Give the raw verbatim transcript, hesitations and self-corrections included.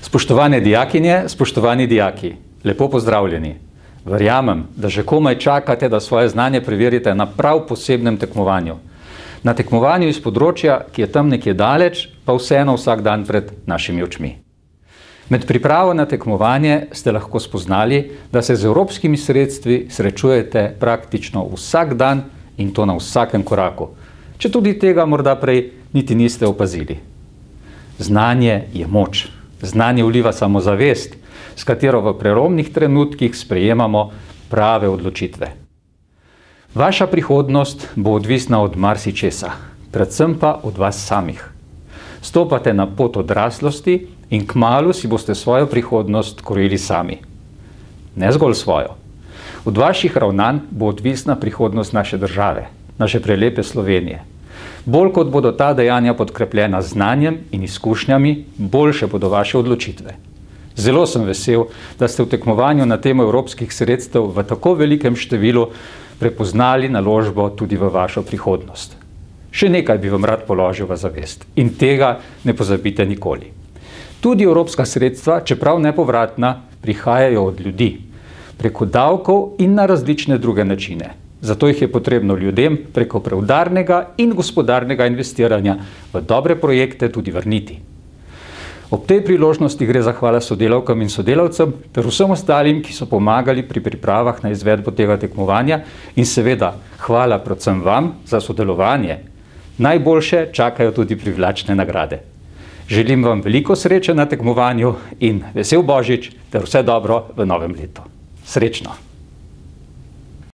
Spoštovane dijakinje, spoštovani dijaki, lepo pozdravljeni. Verjamem, da že komaj čakate, da svoje znanje preverite na prav posebnem tekmovanju. Na tekmovanju iz področja, ki je tam nekje daleč, pa vseeno vsak dan pred našimi očmi. Med pripravo na tekmovanje ste lahko spoznali, da se z evropskimi sredstvi srečujete praktično vsak dan in to na vsakem koraku. Če tudi tega morda prej niti niste opazili. Znanje je moč. Znanje vliva samozavest, s katero v prelomnih trenutkih sprejemamo prave odločitve. Vaša prihodnost bo odvisna od marsičesa, predvsem pa od vas samih. Stopate na pot odraslosti in kmalu si boste svojo prihodnost krojili sami. Ne zgolj svojo. Od vaših ravnanj bo odvisna prihodnost naše države, naše prelepe Slovenije. Bolj kot bodo ta dejanja podkrepljena z znanjem in izkušnjami, boljše bodo vaše odločitve. Zelo sem vesel, da ste v tekmovanju na temo evropskih sredstev v tako velikem številu prepoznali naložbo tudi v vašo prihodnost. Še nekaj bi vam rad položil v zavest in tega ne pozabite nikoli. Tudi evropska sredstva, čeprav nepovratna, prihajajo od ljudi, preko davkov in na različne druge načine. Zato jih je potrebno ljudem preko preudarnega in gospodarnega investiranja v dobre projekte tudi vrniti. Ob tej priložnosti gre zahvala sodelavkam in sodelavcem ter vsem ostalim, ki so pomagali pri pripravah na izvedbo tega tekmovanja in seveda hvala predvsem vam za sodelovanje. Najboljše čakajo tudi privlačne nagrade. Želim vam veliko sreče na tekmovanju in vesel Božič ter vse dobro v novem letu. Srečno!